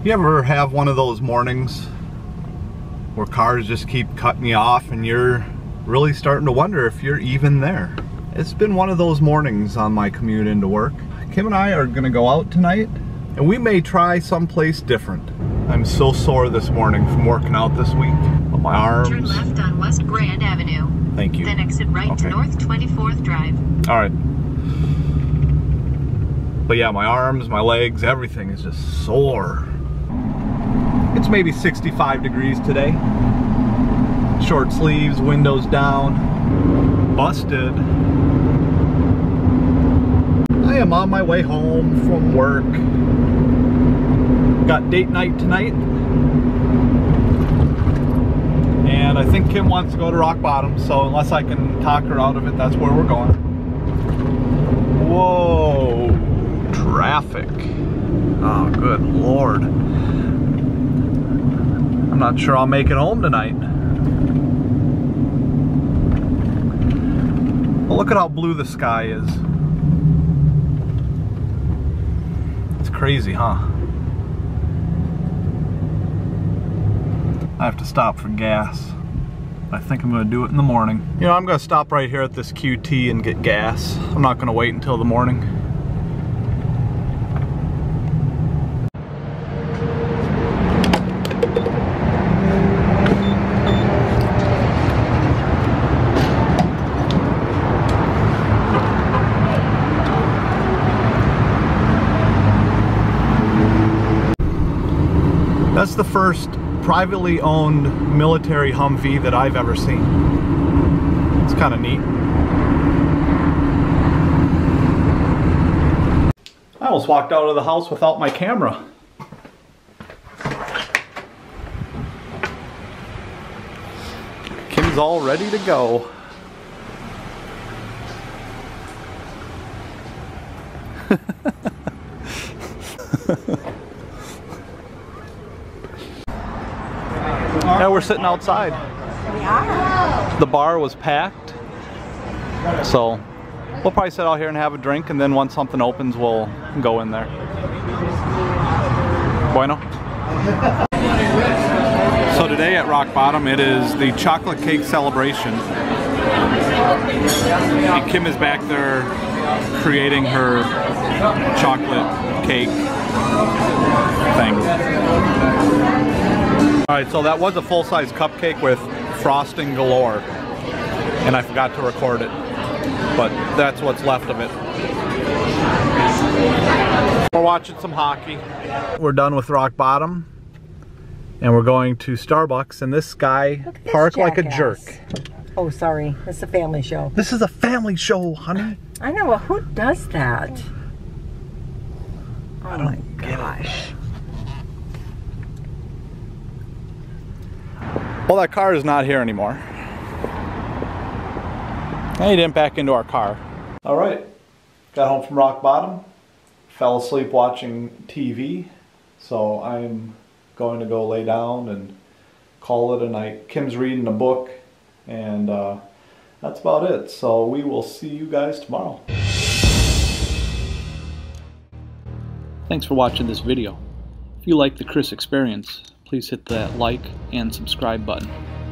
You ever have one of those mornings where cars just keep cutting you off and you're really starting to wonder if you're even there? It's been one of those mornings on my commute into work. Kim and I are gonna go out tonight and we may try someplace different. I'm so sore this morning from working out this week, but my arms... Turn left on West Grand Avenue. Thank you. Then exit right to North 24th Drive. All right. But yeah, my arms, my legs, everything is just sore. It's maybe 65 degrees today. Short sleeves, windows down, busted. I am on my way home from work. Got date night tonight. And I think Kim wants to go to Rock Bottom, so unless I can talk her out of it, that's where we're going. Whoa, traffic. Oh, good Lord. I'm not sure I'll make it home tonight. Well, look at how blue the sky is. It's crazy, huh? I have to stop for gas. I think I'm gonna do it in the morning. You know, I'm gonna stop right here at this QT and get gas. I'm not gonna wait until the morning. That's the first privately owned military Humvee that I've ever seen. It's kind of neat. I almost walked out of the house without my camera. Kim's all ready to go. Yeah, we're sitting outside. We are. The bar was packed, so we'll probably sit out here and have a drink, and then once something opens, we'll go in there. Bueno. So today at Rock Bottom, it is the chocolate cake celebration. And Kim is back there creating her chocolate cake thing. Alright, so that was a full-size cupcake with frosting galore, and I forgot to record it, but that's what's left of it. We're watching some hockey. We're done with Rock Bottom, and we're going to Starbucks, and this guy parked like a jerk. Oh, sorry. It's a family show. This is a family show, honey. I know. Well, who does that? Oh my gosh. Well, that car is not here anymore. And he didn't back into our car. All right, got home from Rock Bottom, fell asleep watching TV, so I'm going to go lay down and call it a night. Kim's reading a book, and that's about it. So we will see you guys tomorrow. Thanks for watching this video. If you like the Chris experience, please hit that like and subscribe button.